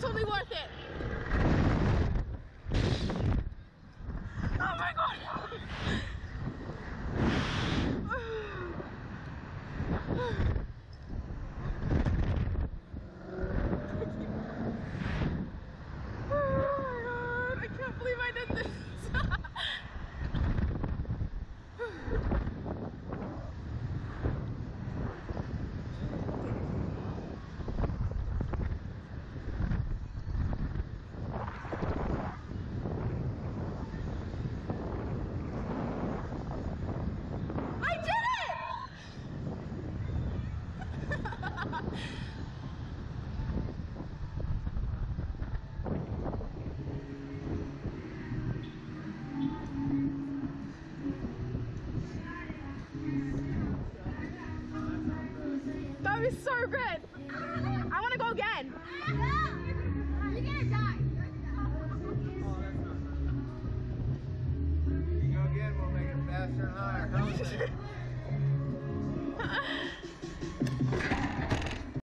totally worth it. Oh my god. I can't believe I did this. I did it! That was so good. I want to go again. No! You're gonna die. You go again, we'll make it faster and higher.